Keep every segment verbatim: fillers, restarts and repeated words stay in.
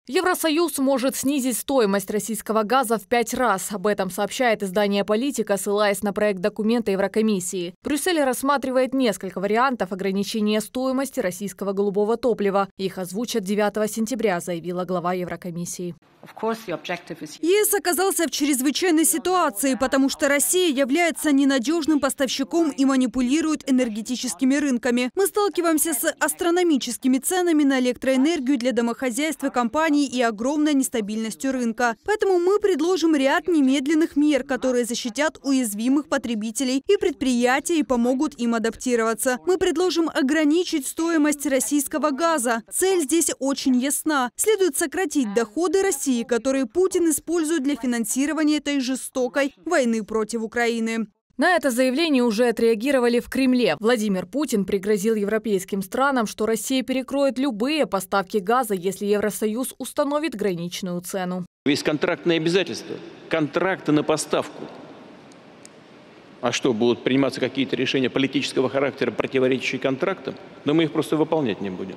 Евросоюз может снизить стоимость российского газа в пять раз. Об этом сообщает издание «Политика», ссылаясь на проект документа Еврокомиссии. Брюссель рассматривает несколько вариантов ограничения стоимости российского голубого топлива. Их озвучат девятого сентября, заявила глава Еврокомиссии. ЕС оказался в чрезвычайной ситуации, потому что Россия является ненадежным поставщиком и манипулирует энергетическими рынками. Мы сталкиваемся с астрономическими ценами на электроэнергию для домохозяйств и компаний и огромной нестабильностью рынка. Поэтому мы предложим ряд немедленных мер, которые защитят уязвимых потребителей и предприятий и помогут им адаптироваться. Мы предложим ограничить стоимость российского газа. Цель здесь очень ясна. Следует сократить доходы России, которые Путин использует для финансирования этой жестокой войны против Украины. На это заявление уже отреагировали в Кремле. Владимир Путин пригрозил европейским странам, что Россия перекроет любые поставки газа, если Евросоюз установит граничную цену. Есть контрактные обязательства, контракты на поставку. А что, будут приниматься какие-то решения политического характера, противоречащие контрактам? Да мы их просто выполнять не будем.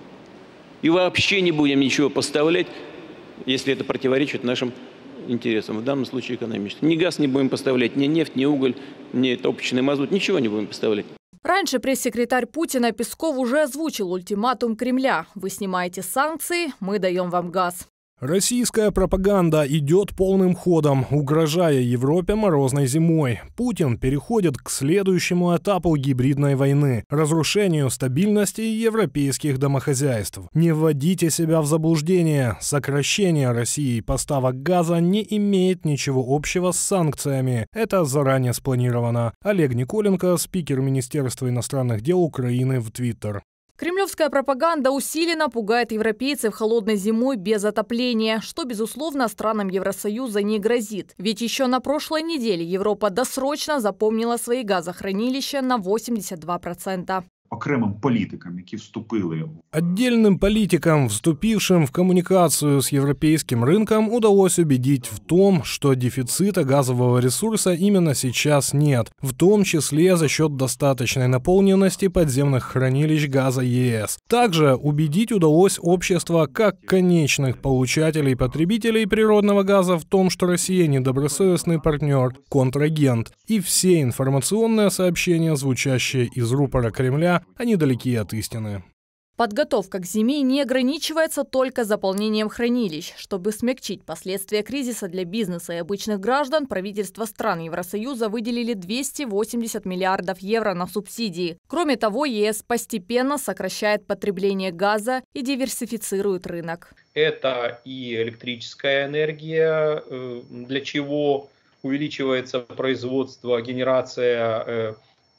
И вообще не будем ничего поставлять, если это противоречит нашим интересам, в данном случае экономическим. Ни газ не будем поставлять, ни нефть, ни уголь, ни топочный мазут, ничего не будем поставлять. Раньше пресс-секретарь Путина Песков уже озвучил ультиматум Кремля. Вы снимаете санкции, мы даем вам газ. Российская пропаганда идет полным ходом, угрожая Европе морозной зимой. Путин переходит к следующему этапу гибридной войны – разрушению стабильности европейских домохозяйств. Не вводите себя в заблуждение. Сокращение России поставок газа не имеет ничего общего с санкциями. Это заранее спланировано. Олег Николенко, спикер Министерства иностранных дел Украины, в Твиттер. Кремлевская пропаганда усиленно пугает европейцев холодной зимой без отопления, что, безусловно, странам Евросоюза не грозит. Ведь еще на прошлой неделе Европа досрочно заполнила свои газохранилища на восемьдесят два процента. Окремим політикам, які вступили. Отдельным политикам, вступившим в коммуникацию с европейским рынком, удалось убедить в том, что дефицита газового ресурса именно сейчас нет, в том числе за счет достаточной наполненности подземных хранилищ газа ЕС. Также убедить удалось общество как конечных получателей и потребителей природного газа в том, что Россия недобросовестный партнер, контрагент. И все информационные сообщения, звучащие из рупора Кремля, они далеки от истины. Подготовка к зиме не ограничивается только заполнением хранилищ. Чтобы смягчить последствия кризиса для бизнеса и обычных граждан, правительства стран Евросоюза выделили двести восемьдесят миллиардов евро на субсидии. Кроме того, ЕС постепенно сокращает потребление газа и диверсифицирует рынок. Это и электрическая энергия, для чего увеличивается производство, генерация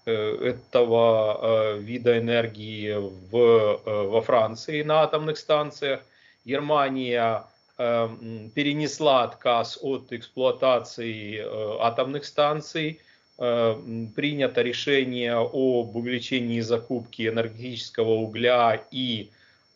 этого вида энергии в, во Франции на атомных станциях. Германия перенесла отказ от эксплуатации атомных станций. Принято решение об увеличении закупки энергетического угля и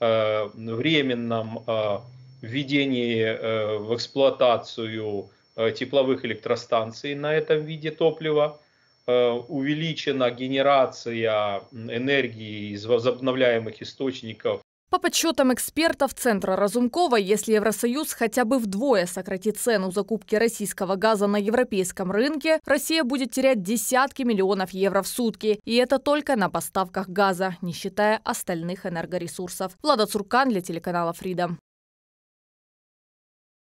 временном введении в эксплуатацию тепловых электростанций на этом виде топлива. Увеличена генерация энергии из возобновляемых источников. По подсчетам экспертов Центра Разумкова, если Евросоюз хотя бы вдвое сократит цену закупки российского газа на европейском рынке, Россия будет терять десятки миллионов евро в сутки. И это только на поставках газа, не считая остальных энергоресурсов. Влада Цуркан для телеканала Freedom.